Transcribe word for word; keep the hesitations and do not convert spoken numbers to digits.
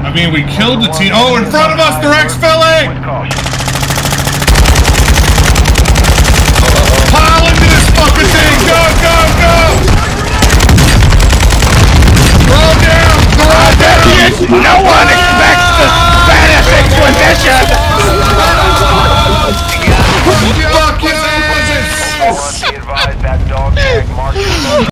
I mean, we killed the team. Oh, in front of us, they're exfilling! Pile into this fucking thing! Go, go, go! Throw down! Throw down! No